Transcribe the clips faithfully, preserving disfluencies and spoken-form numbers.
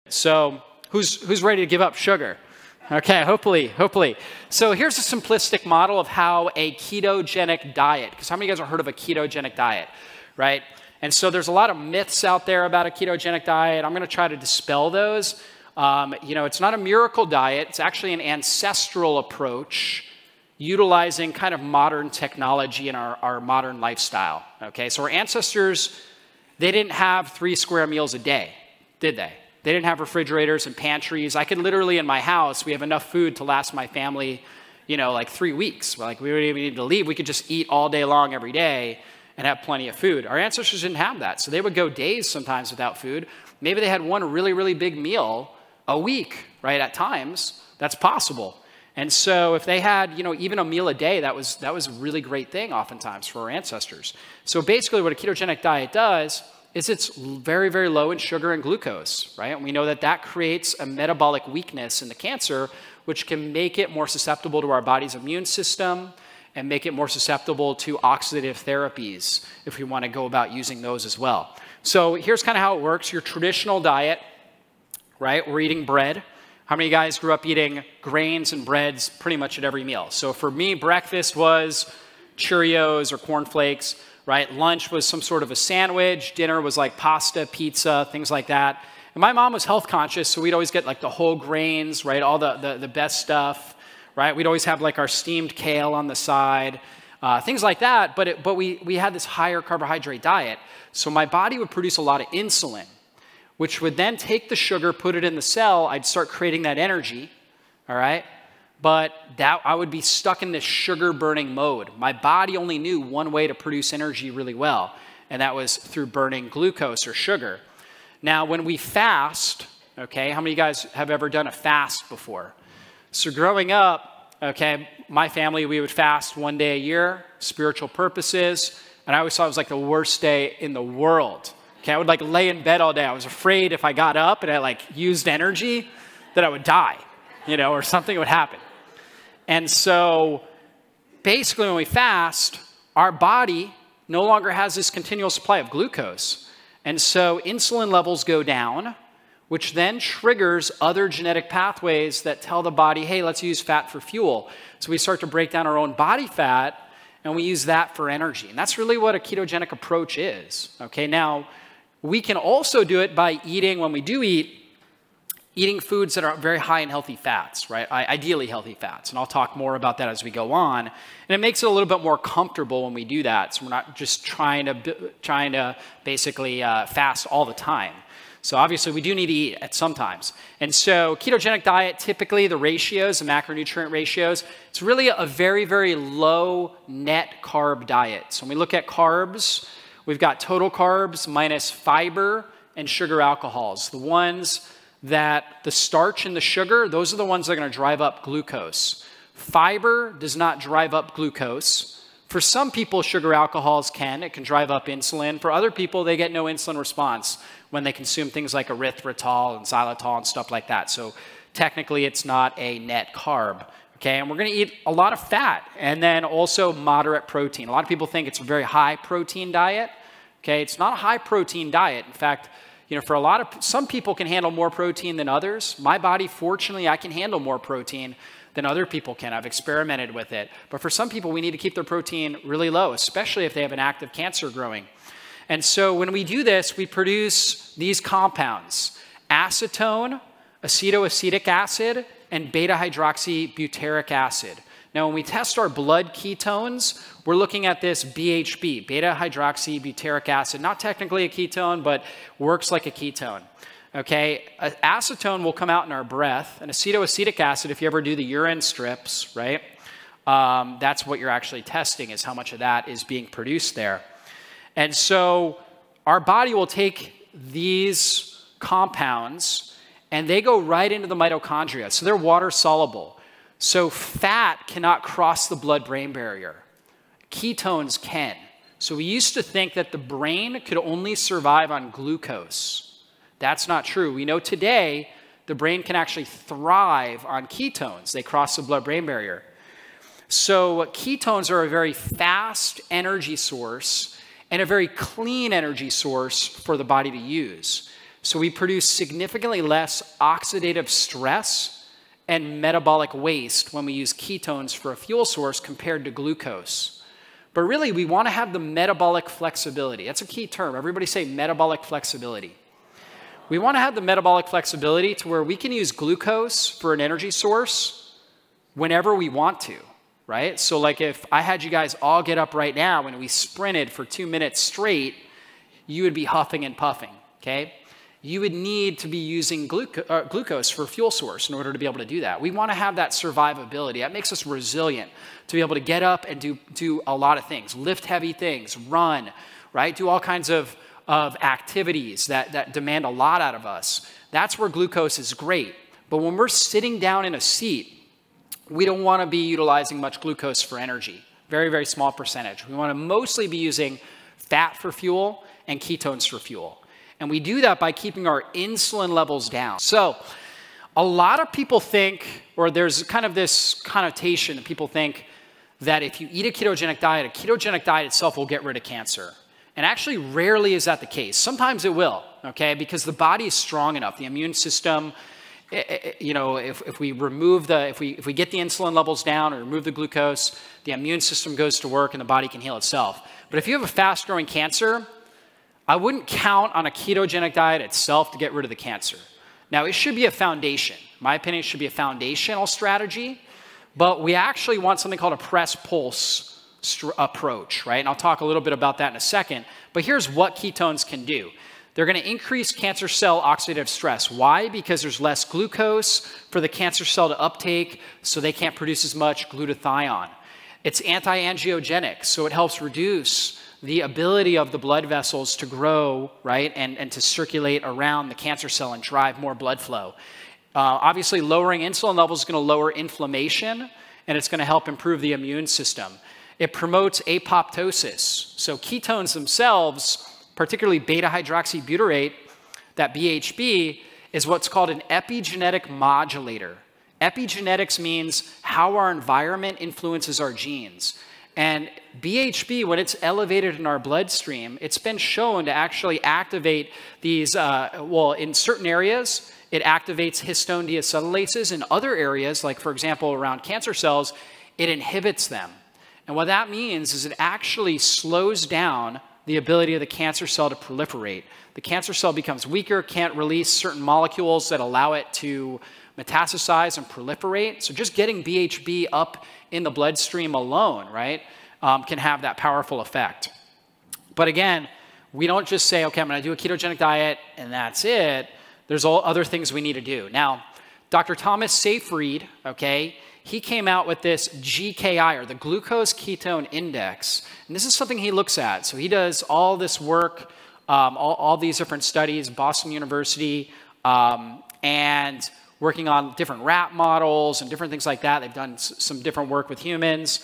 So who's, who's ready to give up sugar? Okay, hopefully, hopefully. So here's a simplistic model of how a ketogenic diet, because how many of you guys have heard of a ketogenic diet, right? And so there's a lot of myths out there about a ketogenic diet. I'm going to try to dispel those. Um, you know, it's not a miracle diet. It's actually an ancestral approach utilizing kind of modern technology in our, our modern lifestyle, okay? So our ancestors, they didn't have three square meals a day, did they? They didn't have refrigerators and pantries. I could literally, in my house, we have enough food to last my family, you know, like three weeks. Like we wouldn't even need to leave. We could just eat all day long every day and have plenty of food. Our ancestors didn't have that. So they would go days sometimes without food. Maybe they had one really, really big meal a week, right, at times. That's possible. And so if they had, you know, even a meal a day, that was, that was a really great thing oftentimes for our ancestors. So basically what a ketogenic diet does is it's very, very low in sugar and glucose, right? And we know that that creates a metabolic weakness in the cancer, which can make it more susceptible to our body's immune system and make it more susceptible to oxidative therapies if we want to go about using those as well. So here's kind of how it works. Your traditional diet, right? We're eating bread. How many of you guys grew up eating grains and breads pretty much at every meal? So for me, breakfast was Cheerios or cornflakes, right? Lunch was some sort of a sandwich. Dinner was like pasta, pizza, things like that. And my mom was health conscious, so we'd always get like the whole grains, right? All the, the, the best stuff, right? We'd always have like our steamed kale on the side, uh, things like that. But, it, but we, we had this higher carbohydrate diet. So my body would produce a lot of insulin, which would then take the sugar, put it in the cell. I'd start creating that energy, all right? But that I would be stuck in this sugar burning mode. My body only knew one way to produce energy really well, and that was through burning glucose or sugar. Now, when we fast, okay, how many of you guys have ever done a fast before? So growing up, okay, my family, we would fast one day a year, spiritual purposes, and I always thought it was like the worst day in the world. Okay, I would like lay in bed all day. I was afraid if I got up and I like used energy that I would die, you know, or something would happen. And so basically when we fast, our body no longer has this continual supply of glucose. And so insulin levels go down, which then triggers other genetic pathways that tell the body, hey, let's use fat for fuel. So we start to break down our own body fat and we use that for energy. And that's really what a ketogenic approach is. Okay, now we can also do it by eating, when we do eat, eating foods that are very high in healthy fats, right? Ideally healthy fats. And I'll talk more about that as we go on. And it makes it a little bit more comfortable when we do that. So we're not just trying to, trying to basically uh, fast all the time. So obviously we do need to eat at some times. And so ketogenic diet, typically the ratios, the macronutrient ratios, it's really a very, very low net carb diet. So when we look at carbs, we've got total carbs minus fiber and sugar alcohols. The ones that the starch and the sugar, those are the ones that are going to drive up glucose. Fiber does not drive up glucose. For some people, sugar alcohols can. It can drive up insulin. For other people, they get no insulin response when they consume things like erythritol and xylitol and stuff like that. So technically, it's not a net carb. Okay, and we're going to eat a lot of fat and then also moderate protein. A lot of people think it's a very high protein diet. Okay, it's not a high protein diet. In fact, you know, for a lot of, some people can handle more protein than others. My body, fortunately, I can handle more protein than other people can. I've experimented with it. But for some people, we need to keep their protein really low, especially if they have an active cancer growing. And so when we do this, we produce these compounds: acetone, acetoacetic acid, and beta-hydroxybutyric acid. Now, when we test our blood ketones, we're looking at this B H B, beta-hydroxybutyric acid. Not technically a ketone, but works like a ketone. Okay, acetone will come out in our breath, and acetoacetic acid, if you ever do the urine strips, right, um, that's what you're actually testing, is how much of that is being produced there. And so our body will take these compounds, and they go right into the mitochondria. So they're water soluble. So fat cannot cross the blood-brain barrier. Ketones can. So we used to think that the brain could only survive on glucose. That's not true. We know today the brain can actually thrive on ketones. They cross the blood-brain barrier. So ketones are a very fast energy source and a very clean energy source for the body to use. So we produce significantly less oxidative stress and metabolic waste when we use ketones for a fuel source compared to glucose. But really, we want to have the metabolic flexibility. That's a key term. Everybody say metabolic flexibility. We want to have the metabolic flexibility to where we can use glucose for an energy source whenever we want to, right? So like if I had you guys all get up right now and we sprinted for two minutes straight, you would be huffing and puffing, okay? You would need to be using gluco uh, glucose for a fuel source in order to be able to do that. We want to have that survivability. That makes us resilient to be able to get up and do, do a lot of things, lift heavy things, run, right? Do all kinds of, of activities that, that demand a lot out of us. That's where glucose is great. But when we're sitting down in a seat, we don't want to be utilizing much glucose for energy. Very, very small percentage. We want to mostly be using fat for fuel and ketones for fuel. And we do that by keeping our insulin levels down. So a lot of people think, or there's kind of this connotation that people think that if you eat a ketogenic diet, a ketogenic diet itself will get rid of cancer. And actually rarely is that the case. Sometimes it will, okay? Because the body is strong enough. The immune system, you know, if, if we remove the, if we, if we get the insulin levels down or remove the glucose, the immune system goes to work and the body can heal itself. But if you have a fast growing cancer, I wouldn't count on a ketogenic diet itself to get rid of the cancer. Now, it should be a foundation. In my opinion, it should be a foundational strategy, but we actually want something called a press-pulse approach, right? And I'll talk a little bit about that in a second, but here's what ketones can do. They're going to increase cancer cell oxidative stress. Why? Because there's less glucose for the cancer cell to uptake, so they can't produce as much glutathione. It's anti-angiogenic, so it helps reduce the ability of the blood vessels to grow, right, and, and to circulate around the cancer cell and drive more blood flow. Uh, obviously, lowering insulin levels is going to lower inflammation, and it's going to help improve the immune system. It promotes apoptosis. So ketones themselves, particularly beta-hydroxybutyrate, that B H B, is what's called an epigenetic modulator. Epigenetics means how our environment influences our genes. And B H B, when it's elevated in our bloodstream, it's been shown to actually activate these, uh, well, in certain areas, it activates histone deacetylases. In other areas, like for example, around cancer cells, it inhibits them. And what that means is it actually slows down the ability of the cancer cell to proliferate. The cancer cell becomes weaker, can't release certain molecules that allow it to metastasize and proliferate. So just getting B H B up in the bloodstream alone, right, um, can have that powerful effect. But again, we don't just say, okay, I'm going to do a ketogenic diet and that's it. There's all other things we need to do. Now, Doctor Thomas Seyfried, okay, he came out with this G K I, or the glucose ketone index. And this is something he looks at. So he does all this work, um, all, all these different studies, Boston University, um, and working on different rat models and different things like that. They've done some different work with humans.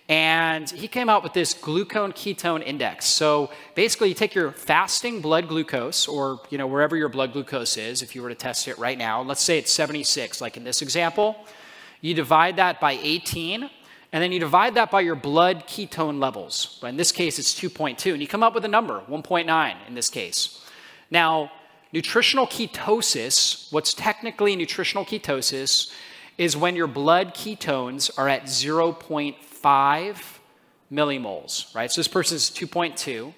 And he came out with this glucone ketone index. So basically, you take your fasting blood glucose, or you know wherever your blood glucose is, if you were to test it right now, let's say it's seventy-six, like in this example. You divide that by eighteen, and then you divide that by your blood ketone levels. But in this case, it's two point two, and you come up with a number, one point nine in this case. Now, nutritional ketosis, what's technically nutritional ketosis, is when your blood ketones are at zero point five millimoles, right? So this person is two point two.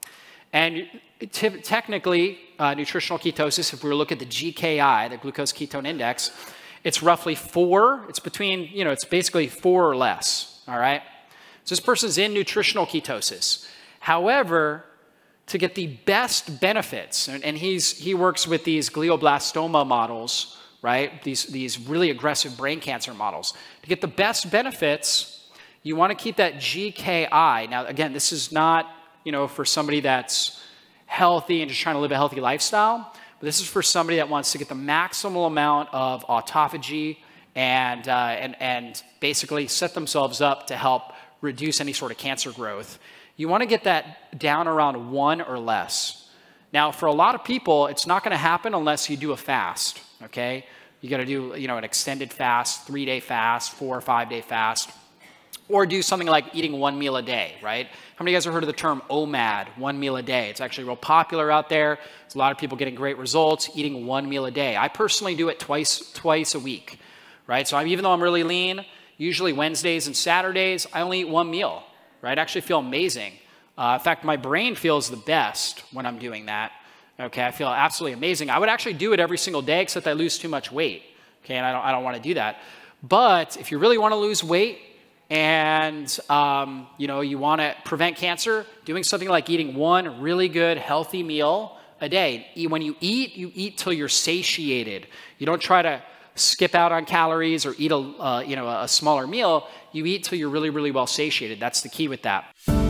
And technically, uh, nutritional ketosis, if we were to look at the G K I, the glucose ketone index, it's roughly four. It's between, you know, it's basically four or less, all right? So this person's in nutritional ketosis. However, to get the best benefits, and, and he's, he works with these glioblastoma models, right? These, these really aggressive brain cancer models. To get the best benefits, you want to keep that G K I. Now, again, this is not, you know, for somebody that's healthy and just trying to live a healthy lifestyle, but this is for somebody that wants to get the maximal amount of autophagy and, uh, and, and basically set themselves up to help reduce any sort of cancer growth. You want to get that down around one or less. Now, for a lot of people, it's not going to happen unless you do a fast, okay? You got to do, you know, an extended fast, three-day fast, four or five-day fast. Or do something like eating one meal a day, right? How many of you guys have heard of the term O M A D, one meal a day? It's actually real popular out there. There's a lot of people getting great results eating one meal a day. I personally do it twice, twice a week, right? So I'm, even though I'm really lean, usually Wednesdays and Saturdays, I only eat one meal, right? I actually feel amazing. Uh, in fact, my brain feels the best when I'm doing that. Okay, I feel absolutely amazing. I would actually do it every single day, except I lose too much weight. Okay, and I don't, I don't want to do that. But if you really want to lose weight, and um, you know, you want to prevent cancer, doing something like eating one really good healthy meal a day. When you eat, you eat till you're satiated. You don't try to skip out on calories or eat a uh, you know a smaller meal. You eat till you're really really well satiated. That's the key with that.